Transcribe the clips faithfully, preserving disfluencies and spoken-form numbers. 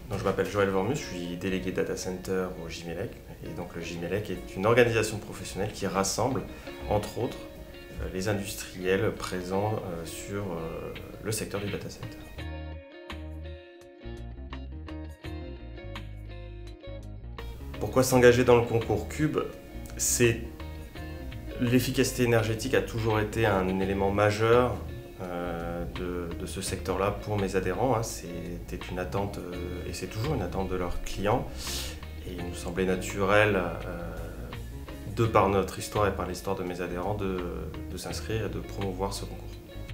Donc, je m'appelle Joël Wormus, je suis délégué data center au Gimelec. Et donc le Gimelec est une organisation professionnelle qui rassemble, entre autres, les industriels présents sur le secteur du data center. Pourquoi s'engager dans le concours Cube? C'est l'efficacité énergétique a toujours été un élément majeur euh, de, de ce secteur-là pour mes adhérents. Hein. C'était une attente, euh, et c'est toujours une attente de leurs clients. Et il nous semblait naturel, euh, de par notre histoire et par l'histoire de mes adhérents, de, de s'inscrire et de promouvoir ce concours.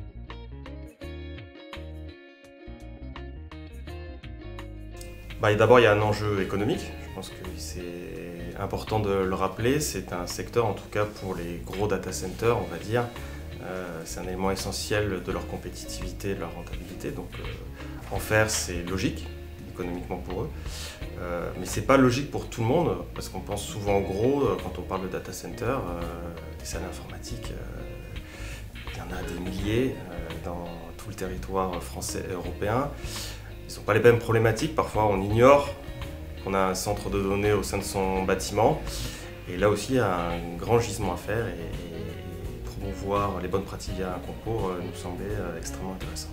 Bah, d'abord, il y a un enjeu économique. Je pense que c'est important de le rappeler. C'est un secteur, en tout cas pour les gros data centers, on va dire, euh, c'est un élément essentiel de leur compétitivité et de leur rentabilité. Donc euh, en faire, c'est logique, économiquement pour eux. Euh, mais c'est pas logique pour tout le monde, parce qu'on pense souvent gros euh, quand on parle de data center, euh, des salles informatiques. Euh, il y en a des milliers euh, dans tout le territoire français et européen. Ils n'ont pas les mêmes problématiques. Parfois, on ignore qu'on a un centre de données au sein de son bâtiment. Et là aussi, il y a un grand gisement à faire. Et, et promouvoir les bonnes pratiques via un concours euh, nous semblait euh, extrêmement intéressant.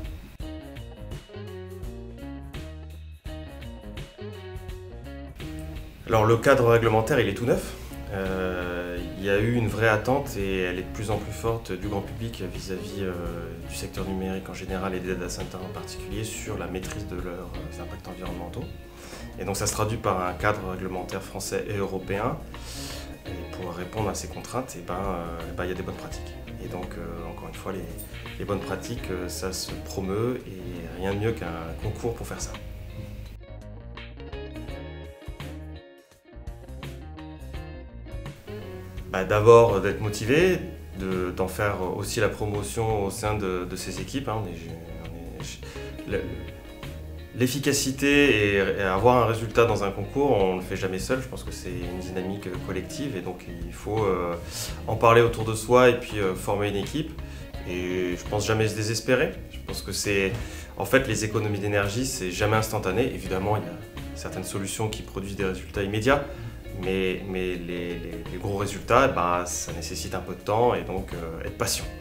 Alors, le cadre réglementaire, il est tout neuf. Euh, il y a eu une vraie attente et elle est de plus en plus forte du grand public vis-à-vis euh, du secteur numérique en général et des data centers en particulier sur la maîtrise de leurs euh, impacts environnementaux. Et donc ça se traduit par un cadre réglementaire français et européen. Et pour répondre à ces contraintes, eh ben, euh, eh ben, il y a des bonnes pratiques. Et donc euh, encore une fois, les, les bonnes pratiques, euh, ça se promeut et rien de mieux qu'un concours pour faire ça. Bah, d'abord d'être motivé, de, d'en faire aussi la promotion au sein de, de ces équipes. Hein. On est, on est, l'efficacité et, et avoir un résultat dans un concours, on ne le fait jamais seul. Je pense que c'est une dynamique collective et donc il faut euh, en parler autour de soi et puis euh, former une équipe. Et je pense jamais se désespérer. Je pense que c'est, en fait, les économies d'énergie, c'est jamais instantané. Évidemment, il y a certaines solutions qui produisent des résultats immédiats. Mais, mais les, les, les gros résultats, bah, ça nécessite un peu de temps et donc euh, être patient.